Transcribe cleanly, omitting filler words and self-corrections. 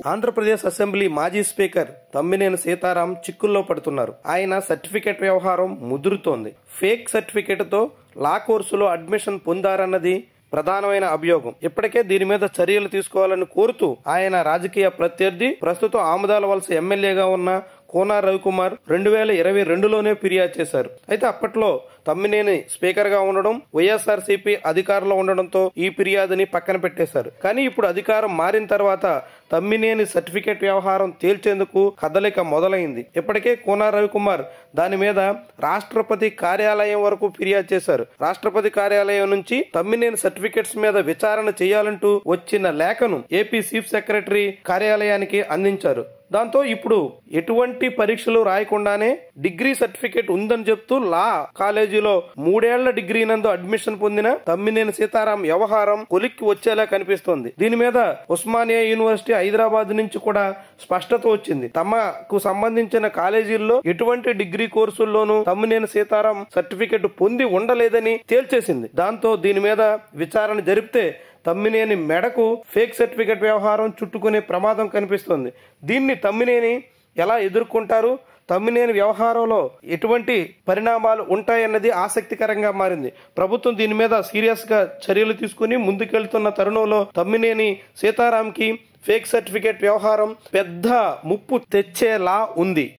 Andhra Pradesh assembly మాజీ speaker Tammineni Seetharam చిక్కుల్లో పడుతున్నారు. ఆయన సర్టిఫికెట్ వ్యవహారం ముదురుతోంది. ఫేక్ సర్టిఫికెట్ తో లా కోర్సులో అడ్మిషన్ పొందారన్నది ప్రధానమైన అభియోగం. ఇప్పటికే దీని మీద చర్యలు తీసుకోవాలని కోరుతూ ఆయన రాజకీయ ప్రత్యర్థి, ప్రస్తుతం ఆముదాలవలస ఎమ్మెల్యేగా ఉన్న కోన రవికుమార్ 2022లోనే ఫిర్యాదు చేశారు. అయితే అప్పట్లో తమ్మినేని స్పీకర్ గా ఉండడం, వైఎస్ఆర్సీపీ అధికారంలో ఉండడంతో ఈ ఫిర్యాదుని పక్కన పెట్టేశారు. కానీ ఇప్పుడు అధికారం మారిన తర్వాత తమ్మినేని సర్టిఫికెట్ వ్యవహారం తేల్చేందుకు కదలిక మొదలైంది. ఇప్పటికే కోన రవికుమార్ దాని మీద రాష్ట్రపతి కార్యాలయం వరకు ఫిర్యాదు చేశారు. రాష్ట్రపతి కార్యాలయం నుంచి తమ్మినేని సర్టిఫికెట్స్ మీద విచారణ చేయాలంటూ వచ్చిన లేఖను ఏపీ చీఫ్ సెక్రటరీ కార్యాలయానికి అందించారు. దాంతో ఇప్పుడు ఎటువంటి పరీక్షలు రాయకుండానే డిగ్రీ సర్టిఫికేట్ ఉందని చెప్తూ లా కాలేజీలో 3 ఏళ్ల డిగ్రీ నందు అడ్మిషన్ పొందిన తమ్మినేని సీతారాం వ్యవహారం కొలిక్కి వచ్చేలా కనిపిస్తోంది. దీని మీద ఉస్మానియా యూనివర్సిటీ హైదరాబాద్ నుంచి కూడా స్పష్టత వచ్చింది. తమకు సంబంధించిన కాలేజీల్లో ఎటువంటి డిగ్రీ కోర్సుల్లోనూ తమ్మినేని సీతారాం సర్టిఫికేట్ పొంది ఉండలేదని తేల్చేసింది. దాంతో దీని మీద విచారణ జరిపితే తమ్మినేని మెడకు ఫేక్ సర్టిఫికెట్ వ్యవహారం చుట్టుకునే ప్రమాదం కనిపిస్తోంది. దీన్ని తమ్మినేని ఎలా ఎదుర్కొంటారు, తమ్మినేని వ్యవహారంలో ఎటువంటి పరిణామాలు ఉంటాయన్నది ఆసక్తికరంగా మారింది. ప్రభుత్వం దీని మీద సీరియస్ గా చర్యలు తీసుకుని ముందుకెళ్తున్న తరుణంలో తమ్మినేని సీతారాంకి ఫేక్ సర్టిఫికెట్ వ్యవహారం పెద్ద ముప్పు తెచ్చేలా ఉంది.